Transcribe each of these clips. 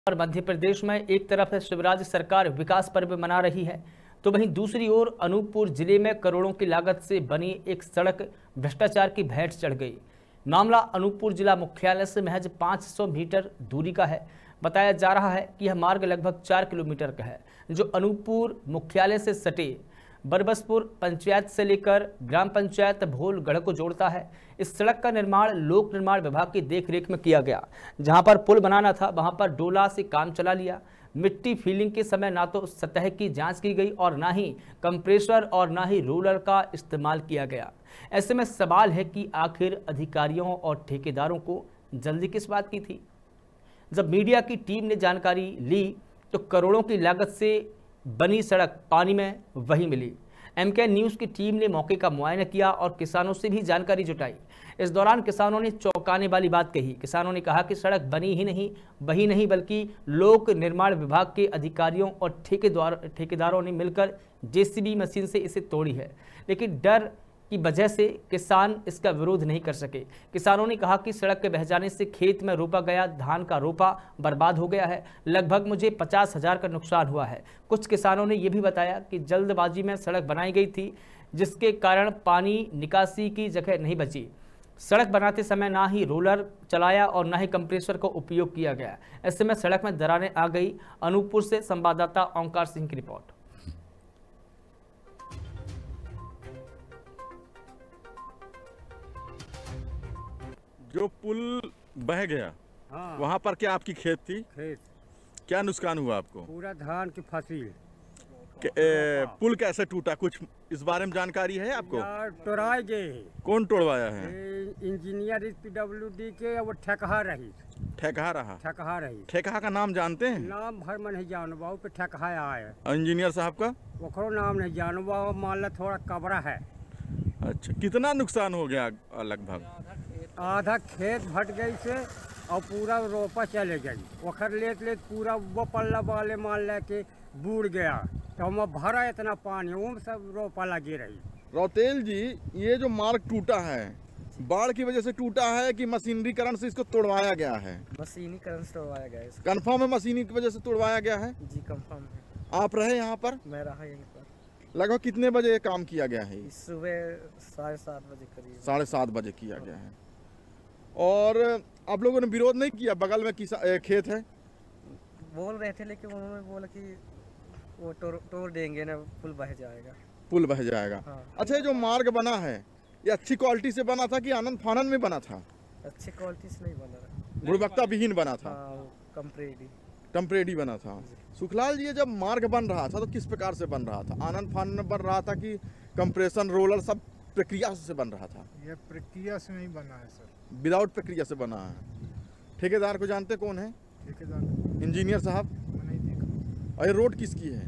और मध्य प्रदेश में एक तरफ शिवराज सरकार विकास पर्व मना रही है, तो वहीं दूसरी ओर अनूपपुर जिले में करोड़ों की लागत से बनी एक सड़क भ्रष्टाचार की भेंट चढ़ गई। मामला अनूपपुर जिला मुख्यालय से महज 500 मीटर दूरी का है। बताया जा रहा है कि यह मार्ग लगभग 4 किलोमीटर का है, जो अनूपपुर मुख्यालय से सटे बरबसपुर पंचायत से लेकर ग्राम पंचायत भोलगढ़ को जोड़ता है। इस सड़क का निर्माण लोक निर्माण विभाग की देखरेख में किया गया। जहां पर पुल बनाना था वहां पर डोला से काम चला लिया। मिट्टी फीलिंग के समय ना तो सतह की जांच की गई और ना ही कंप्रेसर और ना ही रोलर का इस्तेमाल किया गया। ऐसे में सवाल है कि आखिर अधिकारियों और ठेकेदारों को जल्दी किस बात की थी। जब मीडिया की टीम ने जानकारी ली तो करोड़ों की लागत से बनी सड़क पानी में वही मिली। एमके न्यूज़ की टीम ने मौके का मुआयना किया और किसानों से भी जानकारी जुटाई। इस दौरान किसानों ने चौंकाने वाली बात कही। किसानों ने कहा कि सड़क बनी ही नहीं, वही नहीं बल्कि लोक निर्माण विभाग के अधिकारियों और ठेकेदारों ने मिलकर जेसीबी मशीन से इसे तोड़ी है, लेकिन डर की वजह से किसान इसका विरोध नहीं कर सके। किसानों ने कहा कि सड़क के बह जाने से खेत में रोपा गया धान का रोपा बर्बाद हो गया है। लगभग मुझे 50,000 का नुकसान हुआ है। कुछ किसानों ने यह भी बताया कि जल्दबाजी में सड़क बनाई गई थी, जिसके कारण पानी निकासी की जगह नहीं बची। सड़क बनाते समय ना ही रोलर चलाया और ना ही कंप्रेसर का उपयोग किया गया। ऐसे में सड़क में दरारें आ गई। अनूपपुर से संवाददाता ओंकार सिंह की रिपोर्ट। जो पुल बह गया, हाँ, वहाँ पर क्या आपकी खेत थी? खेत क्या नुकसान हुआ आपको? पूरा धान की फसल। पुल कैसे टूटा, कुछ इस बारे में जानकारी है आपको? यार तोड़ाए गए। कौन तोड़वाया है? इंजीनियर PWD के वो ठेका रही। ठेका रहा? ठेका रही। ठेका का नाम जानते हैं? नाम भर में नहीं जानू बाबू, पे ठेका आया। इंजीनियर साहब का ओकरो नाम नहीं जानू बाबू, मान ला थोड़ा कबरा है। अच्छा, कितना नुकसान हो गया लगभग? आधा खेत भट गई से और पूरा रोपा चले गई। ओखर लेत पूरा वो पल्ला वाले मान ला के बूढ़ गया, तो हम भरा इतना पानी वो सब रोपा लगी रही। रौतेल जी, ये जो मार्ग टूटा है बाढ़ की वजह से टूटा है कि मशीनरीकरण से इसको तोड़वाया गया है? मशीनीकरण से तोड़वाया गया है। कंफर्म है मशीनी की वजह से तोड़वाया गया है? जी कंफर्म है। आप रहे यहाँ पर? मैं रहा यहीं पर। लगभग कितने बजे काम किया गया है? सुबह 7:30 बजे करीब। 7:30 बजे किया गया है। और आप लोगों ने विरोध नहीं किया? बगल में खेत है, बोल रहे थे, लेकिन उन्होंने बोला कि वो तोड़ देंगे ना, पुल बह जाएगा। पुल बह जाएगा। हाँ। अच्छा, ये जो मार्ग बना है ये अच्छी क्वालिटी से बना था कि आनंद फानन में बना था? अच्छी क्वालिटी से नहीं बना रहा, गुणवत्ता विहीन बना था। टेम्परेरी बना था। सुखलाल जी, ये जब मार्ग बन रहा था तो किस प्रकार से बन रहा था? आनंद फानन में बन रहा था कि कंप्रेशन रोलर सब प्रक्रिया से बन रहा था? ये प्रक्रिया से नहीं बना है सर, विदाउट प्रक्रिया से बना है। ठेकेदार को जानते कौन है? ठेकेदार इंजीनियर साहब नहीं देखा। और ये रोड किसकी है?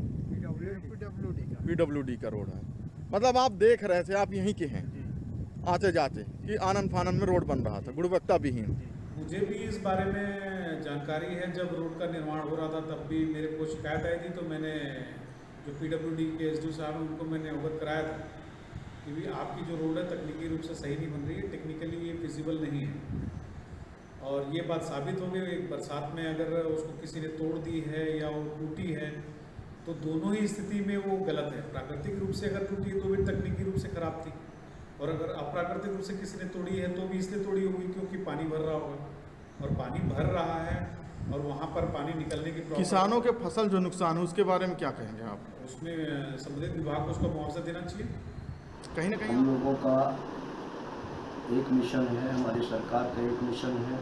PWD का रोड है। मतलब आप देख रहे थे, आप यहीं के हैं आते जाते कि आनंद फानन में रोड बन रहा था गुणवत्ता विहीन। मुझे भी इस बारे में जानकारी है। जब रोड का निर्माण हो रहा था तब भी मेरे को शिकायत आई थी, तो मैंने जो PWD के SDO साहब हैं उनको मैंने अवगत कराया था कि भी आपकी जो रोड है तकनीकी रूप से सही नहीं बन रही है, टेक्निकली ये फिजिबल नहीं है। और ये बात साबित हो गई। एक बरसात में अगर उसको किसी ने तोड़ दी है या वो टूटी है तो दोनों ही स्थिति में वो गलत है। प्राकृतिक रूप से अगर टूटी है तो भी तकनीकी रूप से खराब थी, और अगर अप्राकृतिक रूप से किसी ने तोड़ी है तो भी इसलिए तोड़ी होगी क्योंकि पानी भर रहा होगा, और पानी भर रहा है और वहाँ पर पानी निकलने की प्रॉब्लम। किसानों के फसल जो नुकसान है उसके बारे में क्या कहेंगे आप? उसमें संबंधित विभाग को उसका मुआवजा देना चाहिए। कहीं ना कहीं हम लोगों का एक मिशन है, हमारी सरकार का एक मिशन है,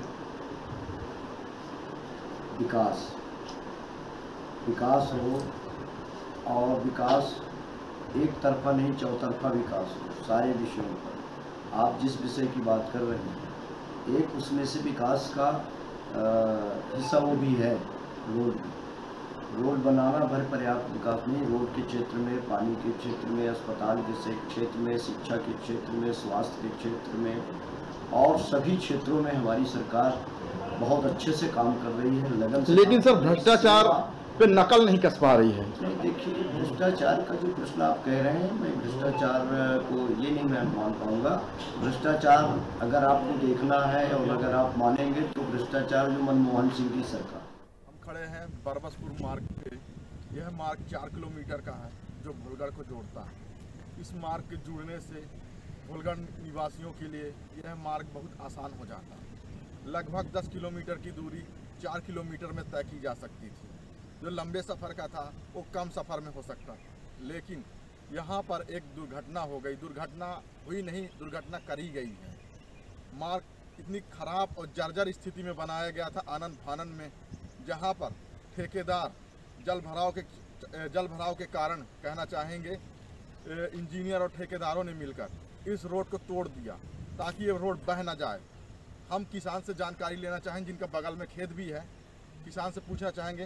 विकास हो, और विकास एक तरफा नहीं चौतरफा विकास हो सारे विषयों पर। आप जिस विषय की बात कर रहे हैं, एक उसमें से विकास का हिस्सा वो भी है रोड बनाना भर पर्याप्त विकास नहीं। रोड के क्षेत्र में, पानी के क्षेत्र में, अस्पताल के क्षेत्र में, शिक्षा के क्षेत्र में, स्वास्थ्य के क्षेत्र में और सभी क्षेत्रों में हमारी सरकार बहुत अच्छे से काम कर रही है, लगन से। लेकिन सर, भ्रष्टाचार पे नकल नहीं कस पा रही है। नहीं, देखिए, भ्रष्टाचार का जो प्रश्न आप कह रहे हैं, मैं भ्रष्टाचार को ये नहीं मैं मान पाऊंगा। भ्रष्टाचार अगर आपको देखना है और अगर आप मानेंगे तो भ्रष्टाचार जो मनमोहन सिंह की सरकार खड़े हैं बरबसपुर मार्ग पे। यह मार्ग 4 किलोमीटर का है जो भोलगढ़ को जोड़ता है। इस मार्ग के जुड़ने से भोलगढ़ निवासियों के लिए यह मार्ग बहुत आसान हो जाता है। लगभग 10 किलोमीटर की दूरी 4 किलोमीटर में तय की जा सकती थी। जो लंबे सफ़र का था वो कम सफ़र में हो सकता था, लेकिन यहाँ पर एक दुर्घटना हो गई। दुर्घटना हुई नहीं, दुर्घटना करी गई है। मार्ग इतनी खराब और जर्जर स्थिति में बनाया गया था आनन फानन में, जहाँ पर ठेकेदार जल भराव के कारण कहना चाहेंगे इंजीनियर और ठेकेदारों ने मिलकर इस रोड को तोड़ दिया ताकि ये रोड बह ना जाए। हम किसान से जानकारी लेना चाहेंगे जिनका बगल में खेत भी है। किसान से पूछना चाहेंगे,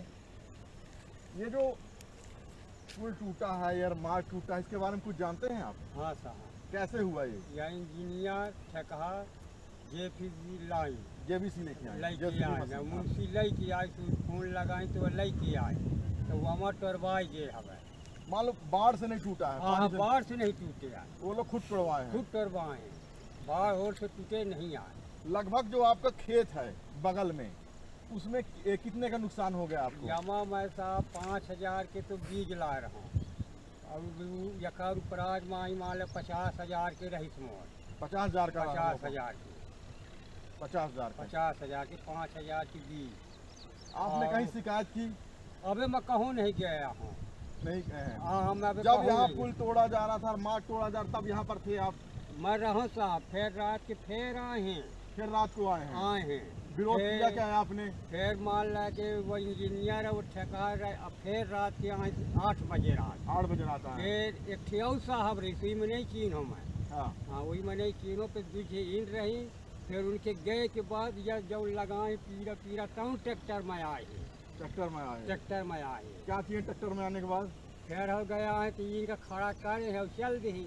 ये जो पुल टूटा है यार, मार्ग टूटा है, इसके बारे में कुछ जानते हैं आप? हाँ साहब। कैसे हुआ ये? या इंजीनियर ठेका जेपीसी लाइन जेबीसी लेके आए, लैके आए, मुंशी लैके आए तो फोन लगाई तो लैके आए तो वहाँ टरवाई गए हमें। मान लो बाढ़ से नहीं टूटा है? हाँ, बाढ़ से नहीं टूटे आए, वो लोग खुद तोड़वाए हैं? खुद टरवाए हैं, बाढ़ और से टूटे नहीं आए। लगभग जो आपका खेत है बगल में, उसमें कितने का नुकसान हो गया आपको? जमा मैं साहब 5,000 के तो बीज ला रहा हूँ और यकार उपराज माई माले 50,000 के रहीस मोर। 50,000 का? 50,000 की। 50,000 का? 50,000 की, 5,000 की बीज। आपने कहीं शिकायत की? अबे मैं कहूँ नहीं गया हूँ। नहीं गए हैं? हाँ, हम अबे जब कहूँ यहाँ नहीं पुल तोड़ा जा रहा था, मार्ग तोड़ा जा रहा था, तब यहाँ पर थे आप? मैं रहूँ साहब, फिर रात के फिर आए हैं। फिर रात को आए हैं? आए हैं। विरोध किया क्या है आपने? फिर मान ला के वो इंजीनियर वो ठेकेदार अब फिर रात के आए 8 बजे रात। 8 बजे रात आए? फिर एक ठियाऊ साहब रही, सुई में नहीं चीन हूँ मैं। हाँ हाँ, वही मैं नहीं चीनों पे दूसरे इन रही। फिर उनके गए के बाद या जब लगाए पीरा पीरा तब ट्रैक्टर में आए हैं। ट्रैक्टर में आए? ट्रैक्टर में आए हैं। क्या किए ट्रैक्टर में आने के बाद? फिर हो गया है तो इनका खड़ा करे है चल दी।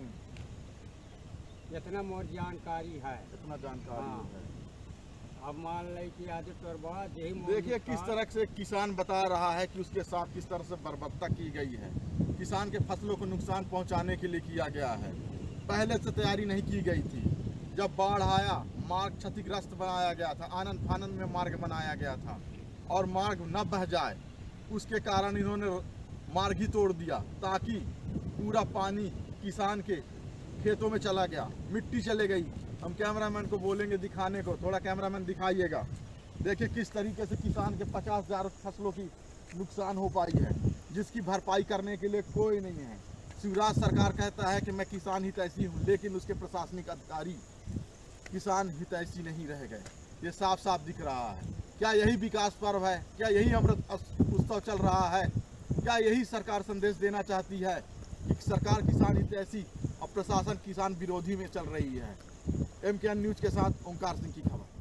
इतना मोर जानकारी है। इतना जानकारी हाँ। है। अब मान ले कि आज तोरबा देखिए किस तरह से किसान बता रहा है कि उसके साथ किस तरह से बर्बरता की गई है। किसान के फसलों को नुकसान पहुंचाने के लिए किया गया है। पहले से तैयारी नहीं की गई थी। जब बाढ़ आया, मार्ग क्षतिग्रस्त बनाया गया था, आनन फानन में मार्ग बनाया गया था और मार्ग न बह जाए उसके कारण इन्होंने मार्ग ही तोड़ दिया ताकि पूरा पानी किसान के खेतों में चला गया, मिट्टी चले गई। हम कैमरामैन को बोलेंगे दिखाने को, थोड़ा कैमरामैन दिखाइएगा। देखिए किस तरीके से किसान के 50,000 फसलों की नुकसान हो पाई है, जिसकी भरपाई करने के लिए कोई नहीं है। शिवराज सरकार कहता है कि मैं किसान हितैषी हूँ, लेकिन उसके प्रशासनिक अधिकारी किसान हितैषी नहीं रह गए। ये साफ साफ दिख रहा है। क्या यही विकास पर्व है? क्या यही अमृत उत्सव चल रहा है? क्या यही सरकार संदेश देना चाहती है कि सरकार किसान हितैषी और प्रशासन किसान विरोधी में चल रही है? MKN न्यूज़ के साथ ओंकार सिंह की खबर।